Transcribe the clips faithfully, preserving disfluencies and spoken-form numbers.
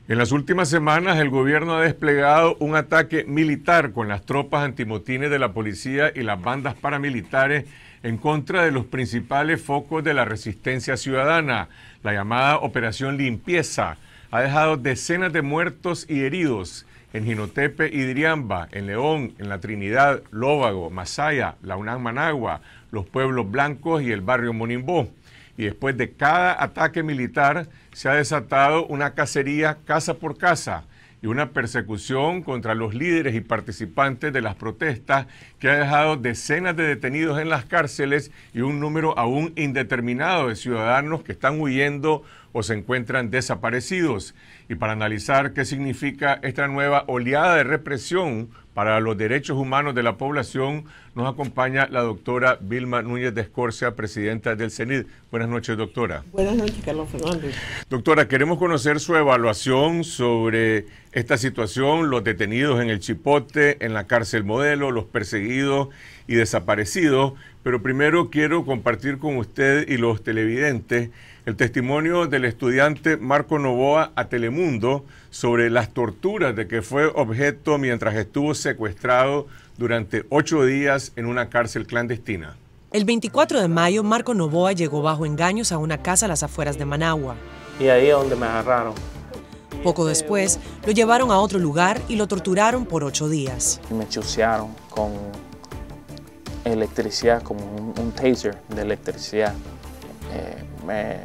En las últimas semanas, el gobierno ha desplegado un ataque militar con las tropas antimotines de la policía y las bandas paramilitares en contra de los principales focos de la resistencia ciudadana. La llamada Operación Limpieza ha dejado decenas de muertos y heridos en Jinotepe y Diriamba, en León, en La Trinidad, Lóvago, Masaya, Launán Managua, los Pueblos Blancos y el barrio Monimbó. Y después de cada ataque militar se ha desatado una cacería casa por casa y una persecución contra los líderes y participantes de las protestas que ha dejado decenas de detenidos en las cárceles y un número aún indeterminado de ciudadanos que están huyendo o se encuentran desaparecidos. Y para analizar qué significa esta nueva oleada de represión para los derechos humanos de la población, nos acompaña la doctora Vilma Núñez de Escorcia, presidenta del CENID. Buenas noches, doctora. Buenas noches, Carlos Fernando. Doctora, queremos conocer su evaluación sobre esta situación, los detenidos en el Chipote, en la cárcel Modelo, los perseguidos y desaparecidos, pero primero quiero compartir con usted y los televidentes el testimonio del estudiante Marco Novoa a Telemundo sobre las torturas de que fue objeto mientras estuvo secuestrado durante ocho días en una cárcel clandestina. El veinticuatro de mayo, Marco Novoa llegó bajo engaños a una casa a las afueras de Managua. Y ahí es donde me agarraron. Poco después, lo llevaron a otro lugar y lo torturaron por ocho días. Me chusearon con electricidad, como un, un taser de electricidad. Eh, me,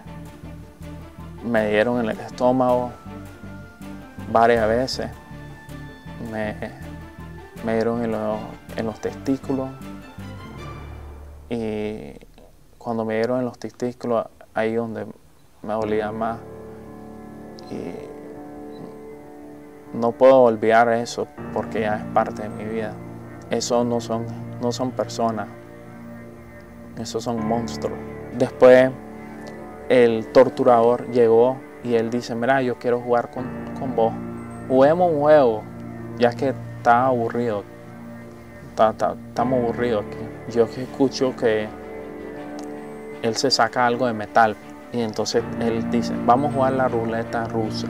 me dieron en el estómago varias veces, me, me dieron en, lo, en los testículos y cuando me dieron en los testículos ahí donde me dolía más y no puedo olvidar eso porque ya es parte de mi vida. Esos no son, no son personas, esos son monstruos. Después el torturador llegó y él dice, mira, yo quiero jugar con, con vos. Juguemos un juego, ya que está aburrido. Está, está, estamos aburridos aquí. Yo escucho que él se saca algo de metal y entonces él dice, vamos a jugar la ruleta rusa.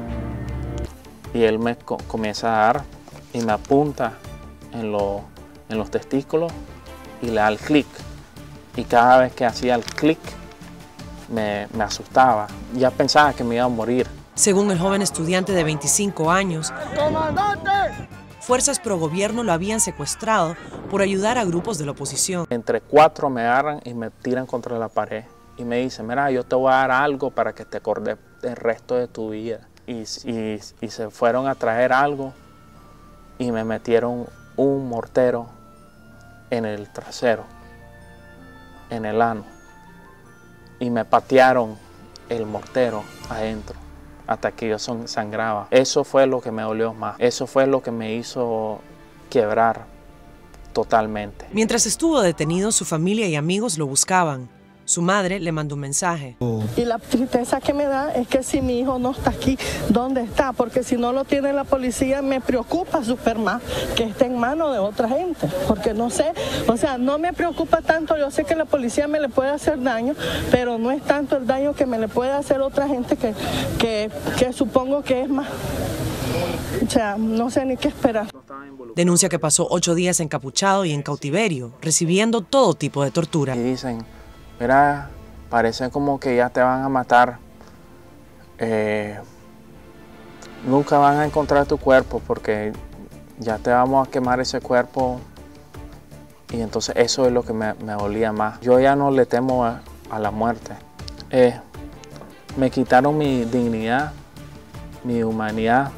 Y él me co comienza a dar y me apunta en, lo, en los testículos y le da el clic. Y cada vez que hacía el clic, me, me asustaba. Ya pensaba que me iba a morir. Según el joven estudiante de veinticinco años, ¡Comandante! Fuerzas pro gobierno lo habían secuestrado por ayudar a grupos de la oposición. Entre cuatro me agarran y me tiran contra la pared. Y me dicen, mira, yo te voy a dar algo para que te acordes el resto de tu vida. Y, y, y se fueron a traer algo y me metieron un mortero en el trasero, en el ano, y me patearon el mortero adentro hasta que yo sangraba. Eso fue lo que me dolió más, eso fue lo que me hizo quebrar totalmente. Mientras estuvo detenido, su familia y amigos lo buscaban. Su madre le mandó un mensaje. Y la tristeza que me da es que si mi hijo no está aquí, ¿dónde está? Porque si no lo tiene la policía, me preocupa súper más que esté en manos de otra gente. Porque no sé, o sea, no me preocupa tanto. Yo sé que la policía me le puede hacer daño, pero no es tanto el daño que me le puede hacer otra gente que, que, que supongo que es más. O sea, no sé ni qué esperar. Denuncia que pasó ocho días encapuchado y en cautiverio, recibiendo todo tipo de tortura. Y dicen, mira, parece como que ya te van a matar. Eh, nunca van a encontrar tu cuerpo porque ya te vamos a quemar ese cuerpo. Y entonces eso es lo que me, me dolía más. Yo ya no le temo a, a la muerte. Eh, me quitaron mi dignidad, mi humanidad,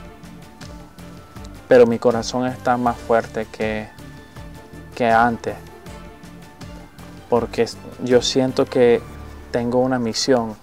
pero mi corazón está más fuerte que, que antes. Porque yo siento que tengo una misión.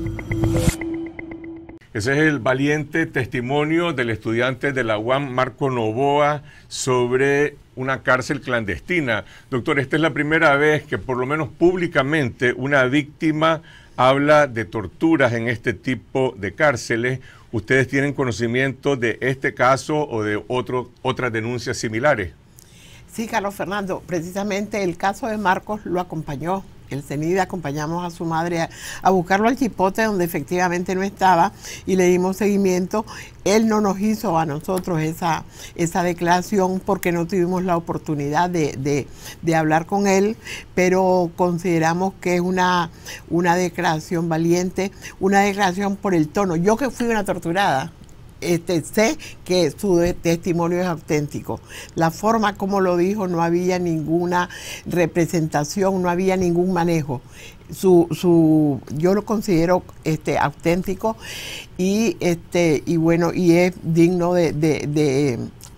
Ese es el valiente testimonio del estudiante de la U A M, Marco Novoa, sobre una cárcel clandestina. Doctor, esta es la primera vez que por lo menos públicamente una víctima habla de torturas en este tipo de cárceles. ¿Ustedes tienen conocimiento de este caso o de otro, otras denuncias similares? Sí, Carlos Fernando, precisamente el caso de Marcos lo acompañó el CENIDE, acompañamos a su madre a, a buscarlo al Chipote, donde efectivamente no estaba, y le dimos seguimiento. Él no nos hizo a nosotros esa, esa declaración porque no tuvimos la oportunidad de, de, de hablar con él, pero consideramos que es una, una declaración valiente, una declaración por el tono. Yo que fui una torturada, Este, sé que su testimonio es auténtico. La forma como lo dijo, no había ninguna representación, no había ningún manejo. Su, su, yo lo considero este, auténtico y, este, y bueno, y es digno de, de, de,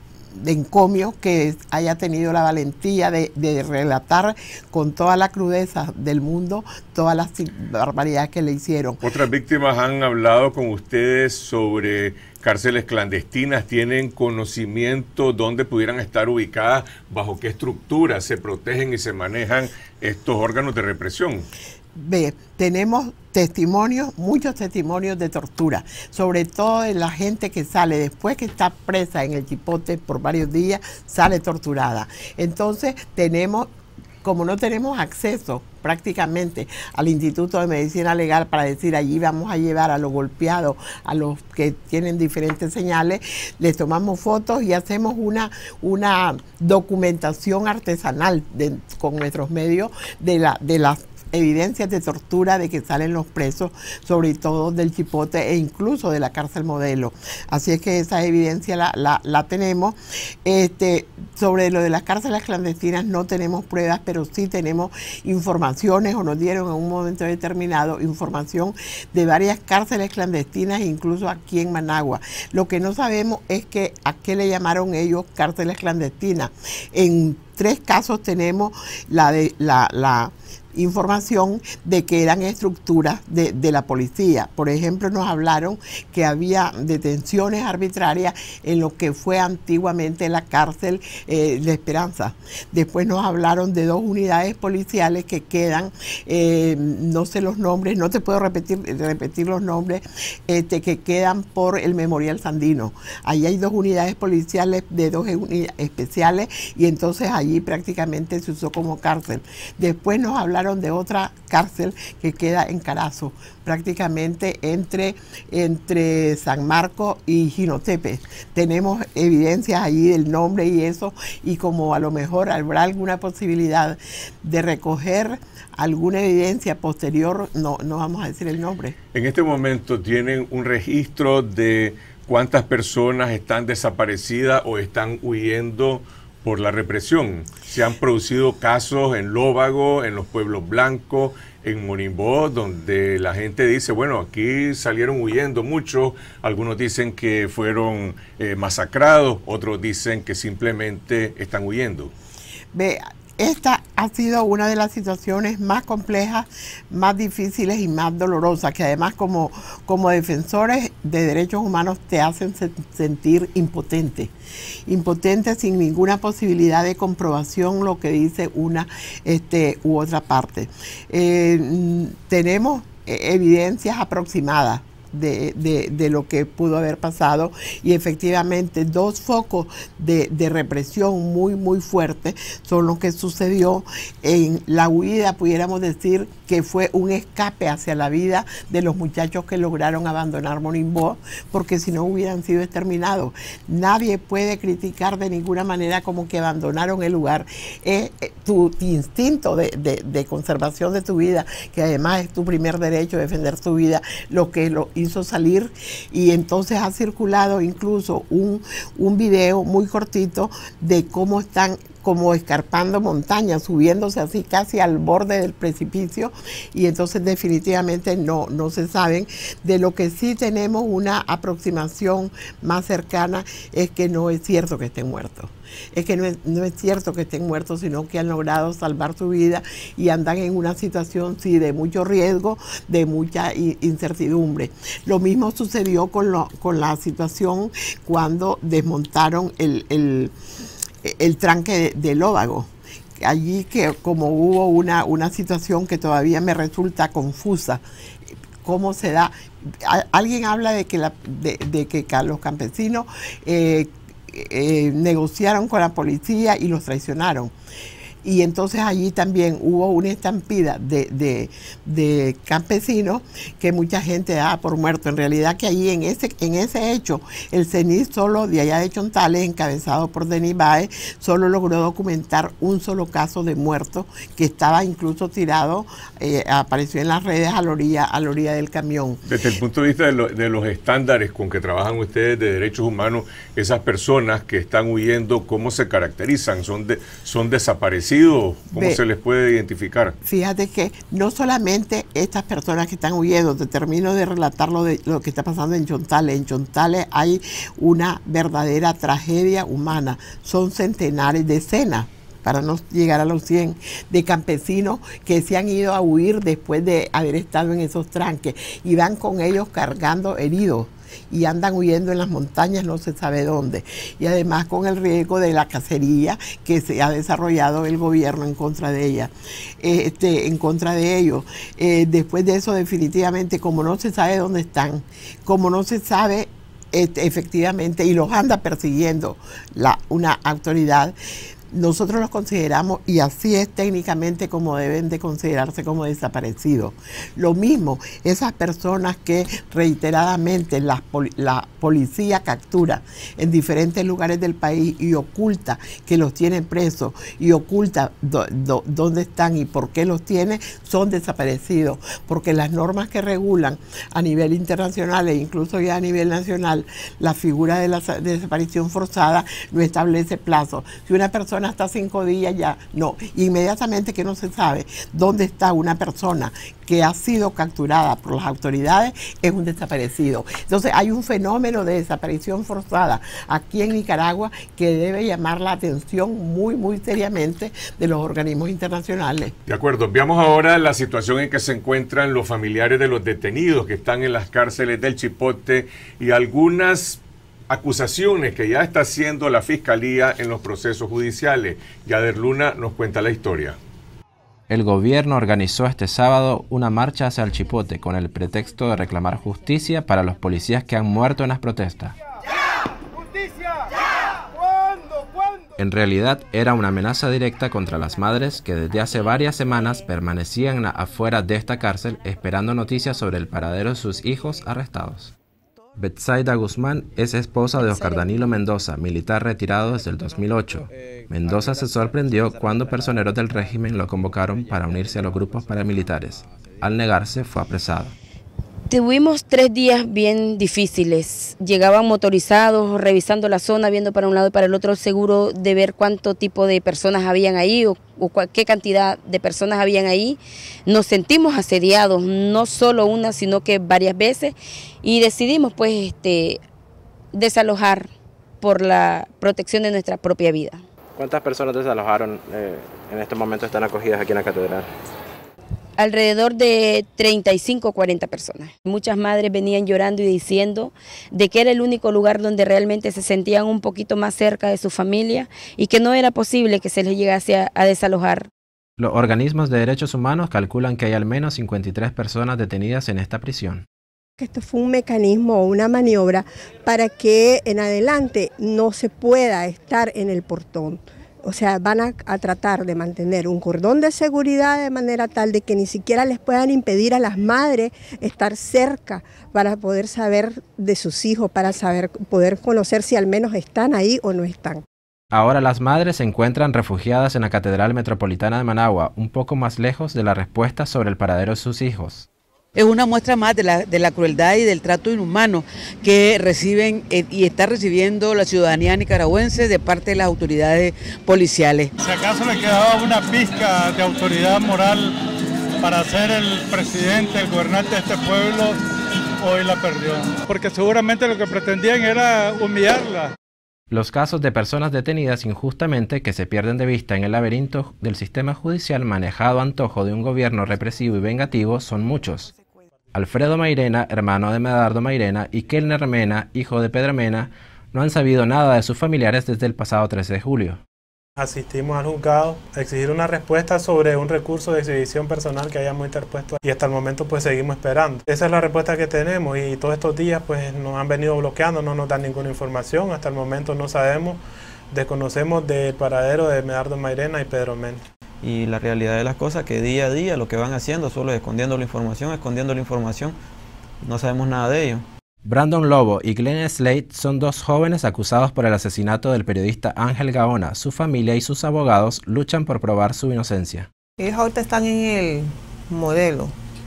de encomio que haya tenido la valentía de, de relatar con toda la crudeza del mundo todas las barbaridades que le hicieron. Otras víctimas han hablado con ustedes sobre cárceles clandestinas. ¿Tienen conocimiento dónde pudieran estar ubicadas, bajo qué estructuras se protegen y se manejan estos órganos de represión? Ve, tenemos testimonios, muchos testimonios de tortura, sobre todo de la gente que sale después que está presa en el Chipote por varios días, sale torturada. Entonces tenemos, como no tenemos acceso prácticamente al Instituto de Medicina Legal para decir allí vamos a llevar a los golpeados, a los que tienen diferentes señales, les tomamos fotos y hacemos una, una documentación artesanal de, con nuestros medios de, la, de las evidencias de tortura de que salen los presos, sobre todo del Chipote e incluso de la cárcel Modelo. Así es que esa evidencia la, la, la tenemos. Este, sobre lo de las cárceles clandestinas no tenemos pruebas, pero sí tenemos informaciones, o nos dieron en un momento determinado información de varias cárceles clandestinas, incluso aquí en Managua. Lo que no sabemos es que a qué le llamaron ellos cárceles clandestinas. En tres casos tenemos la de la, la información de que eran estructuras de, de la policía. Por ejemplo, nos hablaron que había detenciones arbitrarias en lo que fue antiguamente la cárcel eh, de Esperanza. Después nos hablaron de dos unidades policiales que quedan, eh, no sé los nombres, no te puedo repetir, repetir los nombres, este, que quedan por el Memorial Sandino. Allí hay dos unidades policiales de dos unidades especiales y entonces allí prácticamente se usó como cárcel. Después nos hablaron de otra cárcel que queda en Carazo, prácticamente entre, entre San Marcos y Jinotepe. Tenemos evidencias allí del nombre y eso, y como a lo mejor habrá alguna posibilidad de recoger alguna evidencia posterior, no, no vamos a decir el nombre. En este momento tienen un registro de cuántas personas están desaparecidas o están huyendo por la represión. Se han producido casos en Lóvago, en los Pueblos Blancos, en Monimbó, donde la gente dice, bueno, aquí salieron huyendo muchos, algunos dicen que fueron eh, masacrados, otros dicen que simplemente están huyendo. Ve, esta ha sido una de las situaciones más complejas, más difíciles y más dolorosas, que además como, como defensores de derechos humanos te hacen se sentir impotente. Impotente sin ninguna posibilidad de comprobación lo que dice una este, u otra parte. Eh, tenemos evidencias aproximadas De, de, de lo que pudo haber pasado, y efectivamente dos focos de, de represión muy muy fuertes son los que sucedió en la huida, pudiéramos decir que fue un escape hacia la vida de los muchachos que lograron abandonar Monimbó, porque si no hubieran sido exterminados. Nadie puede criticar de ninguna manera como que abandonaron el lugar. Es eh, tu, tu instinto de, de, de conservación de tu vida, que además es tu primer derecho, defender tu vida, lo que lo hizo salir. Y entonces ha circulado incluso un, un video muy cortito de cómo están como escarpando montañas, subiéndose así casi al borde del precipicio, y entonces definitivamente no, no se saben. De lo que sí tenemos una aproximación más cercana es que no es cierto que estén muertos. Es que no es, no es cierto que estén muertos, sino que han logrado salvar su vida y andan en una situación, sí, de mucho riesgo, de mucha incertidumbre. Lo mismo sucedió con, lo, con la situación cuando desmontaron el, el, el tranque de, de Lóvago. Allí que como hubo una, una situación que todavía me resulta confusa, cómo se da. Alguien habla de que, la, de, de que los campesinos eh, Eh, negociaron con la policía y los traicionaron. y entonces allí también hubo una estampida de, de, de campesinos que mucha gente da por muerto. En realidad que allí en ese, en ese hecho, el C E N I solo de allá de Chontales, encabezado por Denis Baez, solo logró documentar un solo caso de muerto que estaba incluso tirado, eh, apareció en las redes a la orilla, a la orilla del camión. Desde el punto de vista de, lo, de los estándares con que trabajan ustedes de derechos humanos, esas personas que están huyendo, ¿cómo se caracterizan? ¿Son, de, son desaparecidos? ¿Cómo Ve, se les puede identificar? Fíjate que no solamente estas personas que están huyendo, te termino de relatar lo, de, lo que está pasando en Chontales. En Chontales hay una verdadera tragedia humana, son centenares, decenas, para no llegar a los cien, de campesinos que se han ido a huir después de haber estado en esos tranques y van con ellos cargando heridos y andan huyendo en las montañas no se sabe dónde, y además con el riesgo de la cacería que se ha desarrollado el gobierno en contra de ella, este, en contra de ellos. Eh, después de eso, definitivamente, como no se sabe dónde están, como no se sabe este, efectivamente, y los anda persiguiendo la, una autoridad, nosotros los consideramos, y así es técnicamente como deben de considerarse, como desaparecidos. Lo mismo, esas personas que reiteradamente la, la policía captura en diferentes lugares del país y oculta que los tienen presos y oculta do, do, dónde están y por qué los tiene, son desaparecidos, porque las normas que regulan a nivel internacional e incluso ya a nivel nacional la figura de la de desaparición forzada no establece plazo. Si una persona hasta cinco días ya, no, inmediatamente que no se sabe dónde está una persona que ha sido capturada por las autoridades, es un desaparecido. Entonces hay un fenómeno de desaparición forzada aquí en Nicaragua que debe llamar la atención muy, muy seriamente de los organismos internacionales. De acuerdo, veamos ahora la situación en que se encuentran los familiares de los detenidos que están en las cárceles del Chipote y algunas acusaciones que ya está haciendo la Fiscalía en los procesos judiciales. Yader Luna nos cuenta la historia. El gobierno organizó este sábado una marcha hacia el Chipote con el pretexto de reclamar justicia para los policías que han muerto en las protestas. ¡Ya! ¡Justicia! ¡Ya! ¿Cuándo? ¿Cuándo? En realidad era una amenaza directa contra las madres que desde hace varias semanas permanecían afuera de esta cárcel esperando noticias sobre el paradero de sus hijos arrestados. Betsaida Guzmán es esposa de Oscar Danilo Mendoza, militar retirado desde el dos mil ocho. Mendoza se sorprendió cuando personeros del régimen lo convocaron para unirse a los grupos paramilitares. Al negarse, fue apresado. Tuvimos tres días bien difíciles. Llegaban motorizados, revisando la zona, viendo para un lado y para el otro, seguro de ver cuánto tipo de personas habían ahí o, o qué cantidad de personas habían ahí. Nos sentimos asediados, no solo una, sino que varias veces, y decidimos pues este, desalojar por la protección de nuestra propia vida. ¿Cuántas personas desalojaron eh, en este momento están acogidas aquí en la catedral? Alrededor de treinta y cinco o cuarenta personas. Muchas madres venían llorando y diciendo de que era el único lugar donde realmente se sentían un poquito más cerca de su familia y que no era posible que se les llegase a, a desalojar. Los organismos de derechos humanos calculan que hay al menos cincuenta y tres personas detenidas en esta prisión. Esto fue un mecanismo o una maniobra para que en adelante no se pueda estar en el portón. O sea, van a, a tratar de mantener un cordón de seguridad de manera tal de que ni siquiera les puedan impedir a las madres estar cerca para poder saber de sus hijos, para saber, poder conocer si al menos están ahí o no están. Ahora las madres se encuentran refugiadas en la Catedral Metropolitana de Managua, un poco más lejos de la respuesta sobre el paradero de sus hijos. Es una muestra más de la, de la crueldad y del trato inhumano que reciben eh, y está recibiendo la ciudadanía nicaragüense de parte de las autoridades policiales. Si acaso le quedaba una pizca de autoridad moral para ser el presidente, el gobernante de este pueblo, hoy la perdió. Porque seguramente lo que pretendían era humillarla. Los casos de personas detenidas injustamente que se pierden de vista en el laberinto del sistema judicial manejado a antojo de un gobierno represivo y vengativo son muchos. Alfredo Mairena, hermano de Medardo Mairena, y Kellner Mena, hijo de Pedro Mena, no han sabido nada de sus familiares desde el pasado trece de julio. Asistimos al juzgado a exigir una respuesta sobre un recurso de exhibición personal que hayamos interpuesto y hasta el momento pues seguimos esperando. Esa es la respuesta que tenemos y todos estos días pues nos han venido bloqueando, no nos dan ninguna información, hasta el momento no sabemos Desconocemos del paradero de Medardo Mairena y Pedro Mena. Y la realidad de las cosas que día a día lo que van haciendo solo es escondiendo la información, escondiendo la información. No sabemos nada de ello. Brandon Lobo y Glenn Slade son dos jóvenes acusados por el asesinato del periodista Ángel Gaona. Su familia y sus abogados luchan por probar su inocencia. Ellos ahorita están en el modelo.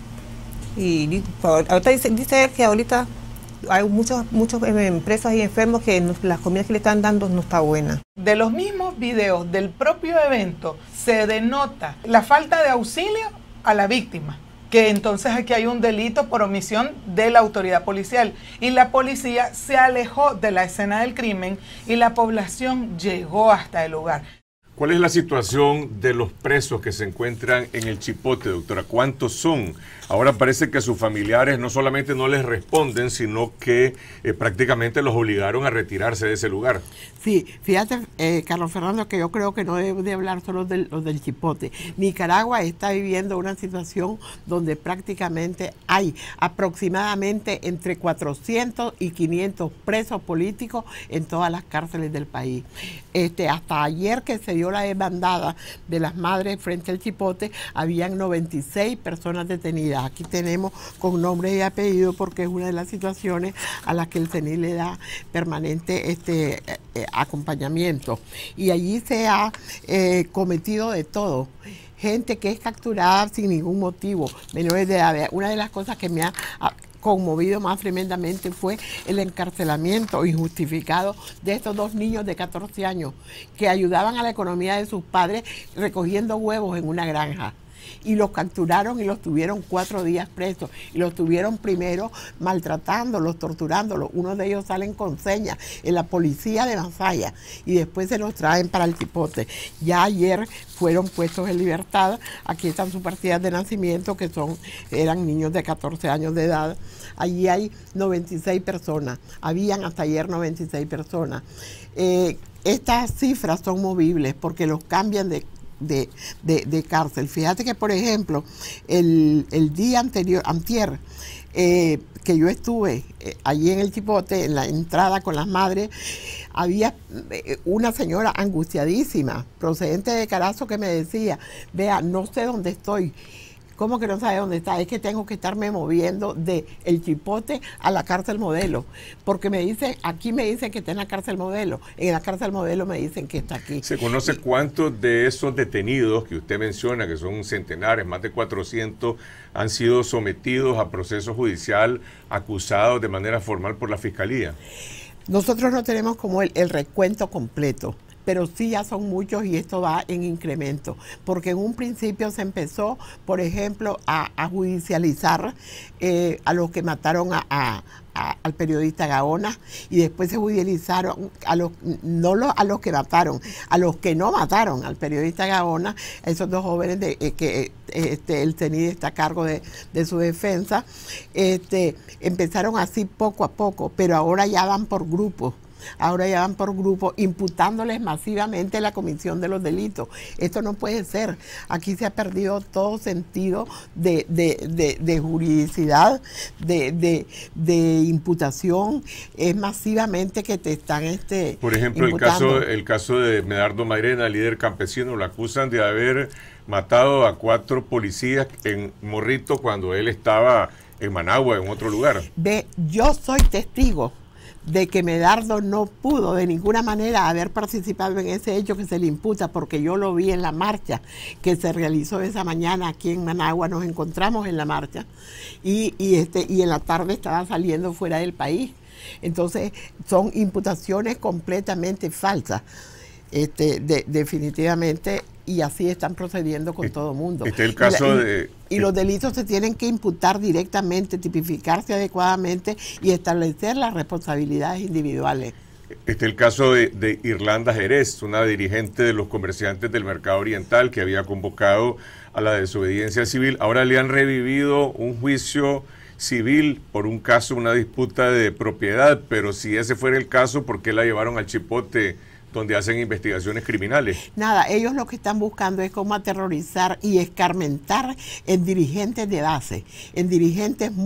Y ahorita dice, dice que ahorita hay muchos, muchos empresas y enfermos que no, las comidas que le están dando no está buena. De los mismos videos del propio evento se denota la falta de auxilio a la víctima, que entonces aquí hay un delito por omisión de la autoridad policial y la policía se alejó de la escena del crimen y la población llegó hasta el lugar. ¿Cuál es la situación de los presos que se encuentran en el Chipote, doctora? ¿Cuántos son? Ahora parece que sus familiares no solamente no les responden, sino que eh, prácticamente los obligaron a retirarse de ese lugar. Sí, fíjate, eh, Carlos Fernando, que yo creo que no debo de hablar solo del, del Chipote. Nicaragua está viviendo una situación donde prácticamente hay aproximadamente entre cuatrocientos y quinientos presos políticos en todas las cárceles del país. Este, hasta ayer que se dio la desbandada de las madres frente al Chipote, habían noventa y seis personas detenidas. Aquí tenemos con nombre y apellido porque es una de las situaciones a las que el C E N I le da permanente este, eh, acompañamiento. Y allí se ha eh, cometido de todo. Gente que es capturada sin ningún motivo, menores de edad. Una de las cosas que me ha conmovido más tremendamente fue el encarcelamiento injustificado de estos dos niños de catorce años que ayudaban a la economía de sus padres recogiendo huevos en una granja. Y los capturaron y los tuvieron cuatro días presos. Y los tuvieron primero maltratándolos, torturándolos. Uno de ellos salen con señas en la policía de Masaya y después se los traen para el Chipote. Ya ayer fueron puestos en libertad. Aquí están sus partidas de nacimiento, que son eran niños de catorce años de edad. Allí hay noventa y seis personas. Habían hasta ayer noventa y seis personas. Eh, estas cifras son movibles porque los cambian de De, de, de cárcel. Fíjate que, por ejemplo, el, el día anterior, antier, eh, que yo estuve eh, allí en el Chipote, en la entrada con las madres, había eh, una señora angustiadísima, procedente de Carazo, que me decía, vea, no sé dónde estoy. ¿Cómo que no sabe dónde está? Es que tengo que estarme moviendo de el Chipote a la cárcel Modelo, porque me dice, aquí me dicen que está en la cárcel Modelo, en la cárcel Modelo me dicen que está aquí. ¿Se conoce cuántos de esos detenidos que usted menciona, que son centenares, más de cuatrocientos, han sido sometidos a proceso judicial, acusados de manera formal por la Fiscalía? Nosotros no tenemos como el, el recuento completo, pero sí ya son muchos y esto va en incremento, porque en un principio se empezó, por ejemplo, a, a judicializar eh, a los que mataron a, a, a, al periodista Gaona, y después se judicializaron a los, no los, a los que mataron, a los que no mataron al periodista Gaona, esos dos jóvenes de, eh, que este, el C E N I está a cargo de, de su defensa. Este, empezaron así poco a poco, pero ahora ya van por grupos. Ahora ya van por grupo imputándoles masivamente la comisión de los delitos. Esto no puede ser. Aquí se ha perdido todo sentido de, de, de, de juridicidad, de, de, de imputación. Es masivamente que te están este, Por ejemplo, el caso, el caso de Medardo Mairena, líder campesino, lo acusan de haber matado a cuatro policías en Morrito cuando él estaba en Managua, en otro lugar. Ve, yo soy testigo de que Medardo no pudo de ninguna manera haber participado en ese hecho que se le imputa, porque yo lo vi en la marcha que se realizó esa mañana aquí en Managua. Nos encontramos en la marcha y, y, este, y en la tarde estaba saliendo fuera del país. Entonces son imputaciones completamente falsas, este, de, definitivamente, y así están procediendo con todo el mundo. Este es el caso y, la, y, de... y los delitos se tienen que imputar directamente, tipificarse adecuadamente y establecer las responsabilidades individuales. Este es el caso de, de Irlanda Jerez, una dirigente de los comerciantes del mercado oriental que había convocado a la desobediencia civil. Ahora le han revivido un juicio civil por un caso, una disputa de propiedad, pero si ese fuera el caso, ¿por qué la llevaron al Chipote, donde hacen investigaciones criminales? Nada, ellos lo que están buscando es cómo aterrorizar y escarmentar en dirigentes de base, en dirigentes muy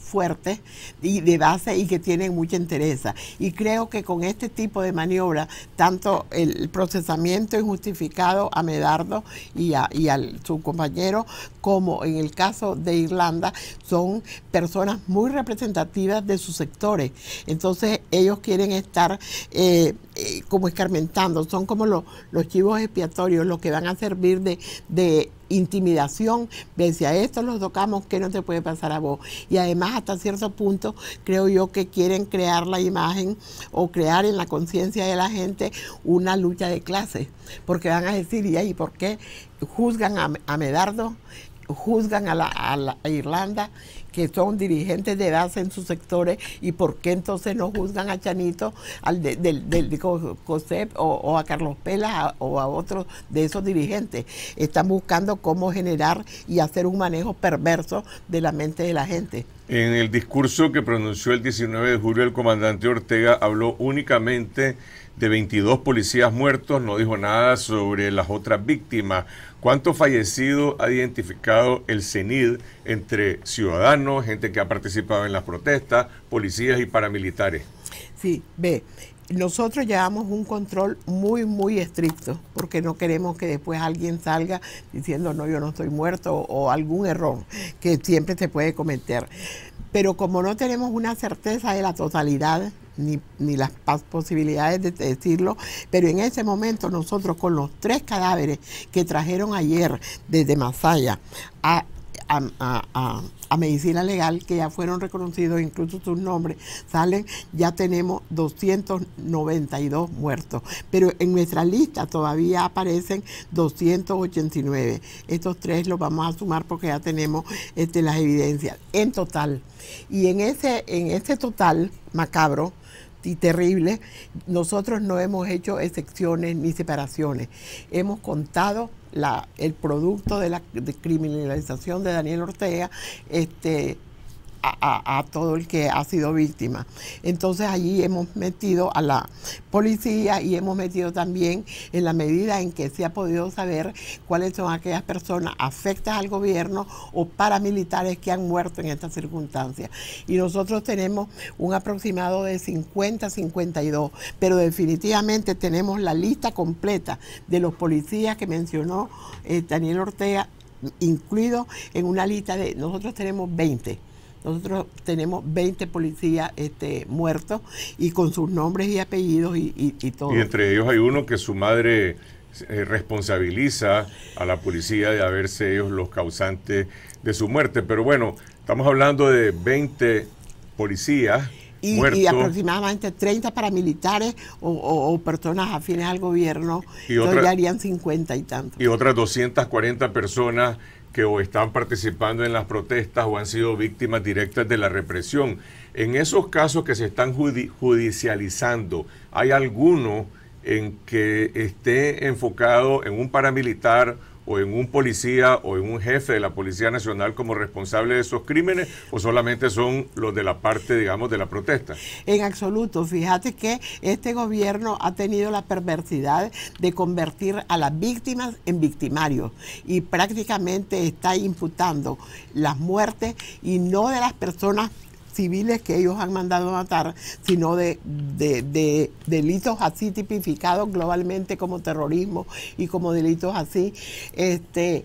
fuertes y de base y que tienen mucha entereza. Y creo que con este tipo de maniobra, tanto el procesamiento injustificado a Medardo y a, y a su compañero, como en el caso de Irlanda, son personas muy representativas de sus sectores. Entonces ellos quieren estar eh, eh, como escarmentando, son como los, los chivos expiatorios, los que van a servir de, de intimidación. Ven, si a esto los tocamos, ¿qué no te puede pasar a vos? Y además, hasta cierto punto, creo yo que quieren crear la imagen o crear en la conciencia de la gente una lucha de clases, porque van a decir, ¿y ahí por qué juzgan a, a Medardo? Juzgan a, la, a, la, a Irlanda, que son dirigentes de base en sus sectores, y por qué entonces no juzgan a Chanito, al de, del de, de COSEP o, o a Carlos Pelas a, o a otros de esos dirigentes. Están buscando cómo generar y hacer un manejo perverso de la mente de la gente. En el discurso que pronunció el diecinueve de julio, el comandante Ortega habló únicamente de veintidós policías muertos, no dijo nada sobre las otras víctimas. ¿Cuántos fallecidos ha identificado el C E N I D entre ciudadanos, gente que ha participado en las protestas, policías y paramilitares? Sí, ve, nosotros llevamos un control muy, muy estricto, porque no queremos que después alguien salga diciendo, no, yo no estoy muerto, o, o algún error que siempre se puede cometer. Pero como no tenemos una certeza de la totalidad, Ni, ni las posibilidades de decirlo, pero en ese momento nosotros con los tres cadáveres que trajeron ayer desde Masaya a, a, a, a, a Medicina Legal, que ya fueron reconocidos, incluso sus nombres, salen, ya tenemos doscientos noventa y dos muertos, pero en nuestra lista todavía aparecen doscientos ochenta y nueve. Estos tres los vamos a sumar porque ya tenemos este, las evidencias en total. Y en ese, en ese total macabro y terrible, nosotros no hemos hecho excepciones ni separaciones. Hemos contado la, el producto de la de criminalización de Daniel Ortega este, a, a, a todo el que ha sido víctima. Entonces allí hemos metido a la policía y hemos metido también, en la medida en que se ha podido saber, cuáles son aquellas personas afectas al gobierno o paramilitares que han muerto en estas circunstancias. Y nosotros tenemos un aproximado de cincuenta a cincuenta y dos, pero definitivamente tenemos la lista completa de los policías que mencionó eh, Daniel Ortega, incluido en una lista de, nosotros tenemos veinte. Nosotros tenemos veinte policías este, muertos y con sus nombres y apellidos y, y, y todo. Y entre ellos hay uno que su madre eh, responsabiliza a la policía de haberse ellos los causantes de su muerte. Pero bueno, estamos hablando de veinte policías y, muertos. Y aproximadamente treinta paramilitares o, o, o personas afines al gobierno, y otra, ya harían cincuenta y tantos. Y otras doscientas cuarenta personas que o están participando en las protestas o han sido víctimas directas de la represión. En esos casos que se están judi judicializando, ¿hay alguno en que esté enfocado en un paramilitar o en un policía o en un jefe de la Policía Nacional como responsable de esos crímenes, o solamente son los de la parte, digamos, de la protesta? En absoluto. Fíjate que este gobierno ha tenido la perversidad de convertir a las víctimas en victimarios y prácticamente está imputando las muertes, y no de las personas civiles que ellos han mandado a matar, sino de, de, de delitos así tipificados globalmente como terrorismo y como delitos así, este,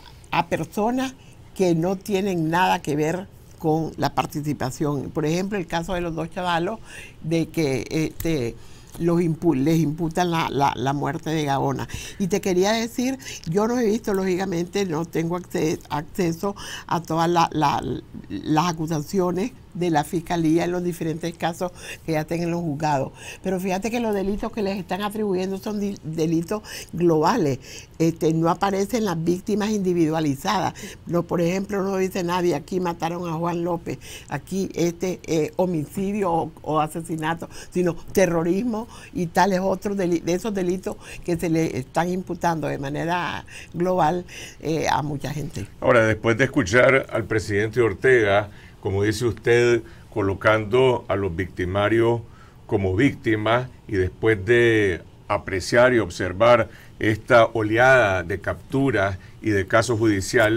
a personas que no tienen nada que ver con la participación. Por ejemplo, el caso de los dos chavalos, de que este, los impu les imputan la, la, la muerte de Gaona. Y te quería decir, yo no he visto, lógicamente, no tengo acces acceso a todas la, la, las acusaciones de la Fiscalía en los diferentes casos que ya estén en los juzgados. Pero fíjate que los delitos que les están atribuyendo son delitos globales. Este, no aparecen las víctimas individualizadas. No, por ejemplo, no dice nadie, aquí mataron a Juan López, aquí este eh, homicidio o, o asesinato, sino terrorismo y tales otros delitos, de esos delitos que se le están imputando de manera global eh, a mucha gente. Ahora, después de escuchar al presidente Ortega, como dice usted, colocando a los victimarios como víctimas, y después de apreciar y observar esta oleada de capturas y de casos judiciales,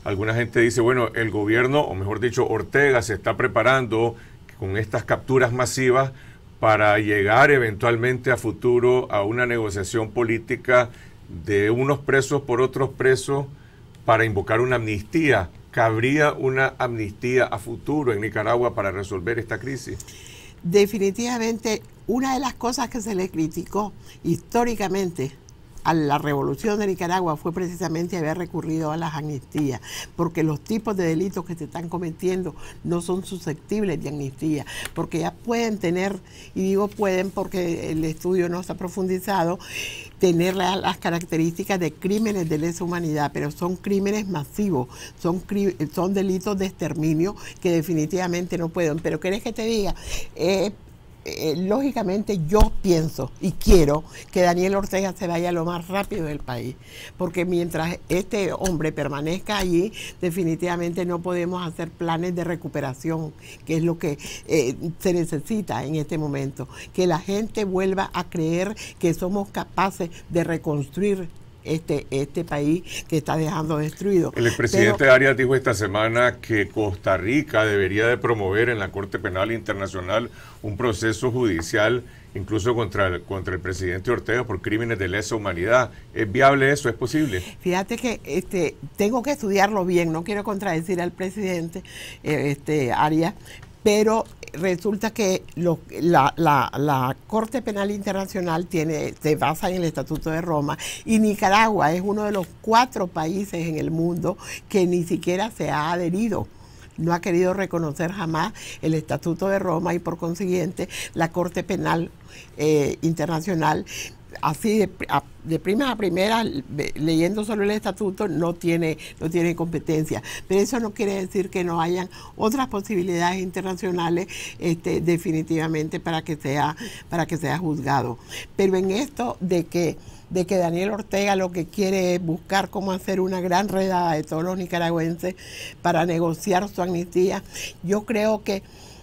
alguna gente dice, bueno, el gobierno, o mejor dicho, Ortega se está preparando con estas capturas masivas para llegar eventualmente a futuro a una negociación política de unos presos por otros presos para invocar una amnistía. ¿Cabría una amnistía a futuro en Nicaragua para resolver esta crisis? Definitivamente, una de las cosas que se le criticó históricamente a la revolución de Nicaragua fue precisamente haber recurrido a las amnistías, porque los tipos de delitos que se están cometiendo no son susceptibles de amnistía, porque ya pueden tener, y digo pueden porque el estudio no está profundizado, tener las características de crímenes de lesa humanidad, pero son crímenes masivos, son, son delitos de exterminio que definitivamente no pueden. Pero ¿querés que te diga? Eh, Eh, lógicamente yo pienso y quiero que Daniel Ortega se vaya lo más rápido del país, porque mientras este hombre permanezca allí, definitivamente no podemos hacer planes de recuperación, que es lo que eh, se necesita en este momento, que la gente vuelva a creer que somos capaces de reconstruir Este, este país que está dejando destruido. El expresidente Pero, Arias dijo esta semana que Costa Rica debería de promover en la Corte Penal Internacional un proceso judicial incluso contra el, contra el presidente Ortega por crímenes de lesa humanidad. ¿Es viable eso? ¿Es posible? Fíjate que este, tengo que estudiarlo bien, no quiero contradecir al presidente eh, este, Arias, pero resulta que lo, la, la, la Corte Penal Internacional tiene, se basa en el Estatuto de Roma, y Nicaragua es uno de los cuatro países en el mundo que ni siquiera se ha adherido. No ha querido reconocer jamás el Estatuto de Roma, y por consiguiente la Corte Penal eh, Internacional, así de, a, de primas a primeras, leyendo solo el estatuto, no tiene, no tiene competencia. Pero eso no quiere decir que no hayan otras posibilidades internacionales este, definitivamente para que sea, para que sea juzgado. Pero en esto de que de que Daniel Ortega lo que quiere es buscar cómo hacer una gran redada de todos los nicaragüenses para negociar su amnistía, yo creo que,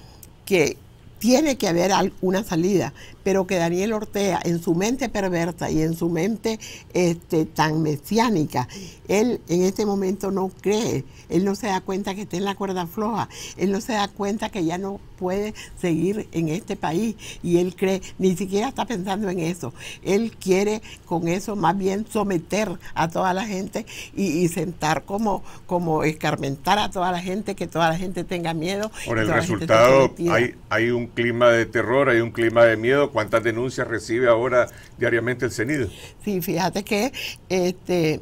que tiene que haber una salida, pero que Daniel Ortega, en su mente perversa y en su mente este, tan mesiánica, él en este momento no cree, él no se da cuenta que está en la cuerda floja, él no se da cuenta que ya no puede seguir en este país, y él cree, ni siquiera está pensando en eso, él quiere con eso más bien someter a toda la gente y, y sentar como, como escarmentar a toda la gente, que toda la gente tenga miedo. Por el resultado, hay, hay un clima de terror, hay un clima de miedo. ¿Cuántas denuncias recibe ahora diariamente el CENIDO? Sí, fíjate que este,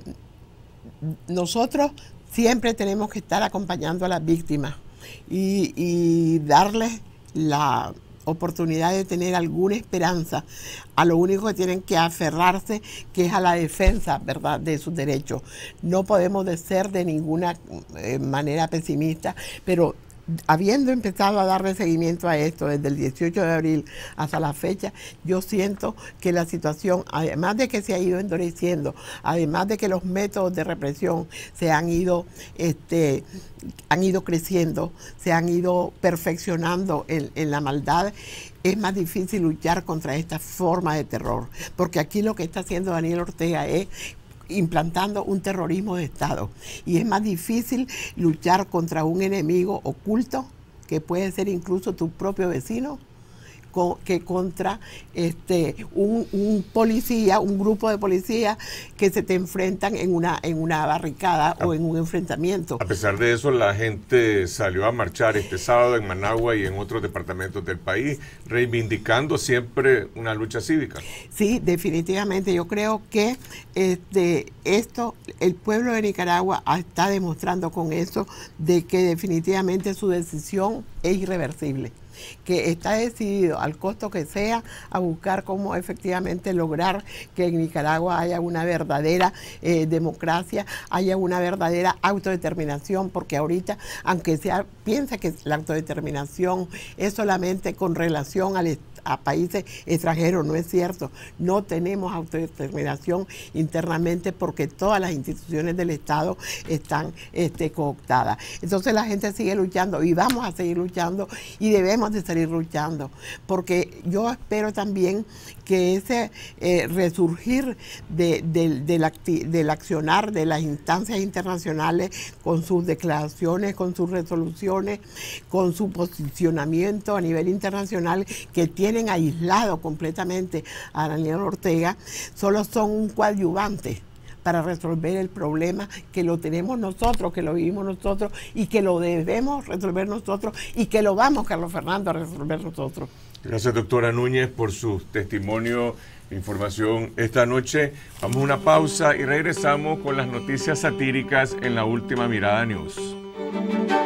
nosotros siempre tenemos que estar acompañando a las víctimas y, y darles la oportunidad de tener alguna esperanza. A lo único que tienen que aferrarse, que es a la defensa, ¿verdad?, de sus derechos. No podemos de ser de ninguna eh, manera pesimista, pero habiendo empezado a darle seguimiento a esto desde el dieciocho de abril hasta la fecha, yo siento que la situación, además de que se ha ido endureciendo, además de que los métodos de represión se han ido, este, han ido creciendo, se han ido perfeccionando en, en la maldad, es más difícil luchar contra esta forma de terror, porque aquí lo que está haciendo Daniel Ortega es implantando un terrorismo de Estado, y es más difícil luchar contra un enemigo oculto que puede ser incluso tu propio vecino co que contra este un, un policía, un grupo de policías que se te enfrentan en una en una barricada a, o en un enfrentamiento. A pesar de eso, la gente salió a marchar este sábado en Managua y en otros departamentos del país, reivindicando siempre una lucha cívica. Sí, definitivamente. Yo creo que este esto, el pueblo de Nicaragua está demostrando con eso de que definitivamente su decisión es irreversible, que está decidido al costo que sea a buscar cómo efectivamente lograr que en Nicaragua haya una verdadera eh, democracia, haya una verdadera autodeterminación, porque ahorita, aunque se piensa que la autodeterminación es solamente con relación al Estado, a países extranjeros, no es cierto. No tenemos autodeterminación internamente porque todas las instituciones del Estado están este, cooptadas. Entonces la gente sigue luchando y vamos a seguir luchando, y debemos debemos de salir luchando, porque yo espero también que ese eh, resurgir de, de, de la, del accionar de las instancias internacionales con sus declaraciones, con sus resoluciones, con su posicionamiento a nivel internacional, que tienen aislado completamente a Daniel Ortega, solo son un coadyuvante para resolver el problema que lo tenemos nosotros, que lo vivimos nosotros y que lo debemos resolver nosotros y que lo vamos, Carlos Fernando, a resolver nosotros. Gracias, doctora Núñez, por su testimonio e información esta noche. Vamos a una pausa y regresamos con las noticias satíricas en La Última Mirada News.